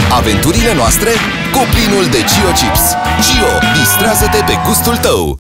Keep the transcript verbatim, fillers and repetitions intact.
Aventurile noastre cu plinul de Cio Chips. Cio, distrează-te pe gustul tău!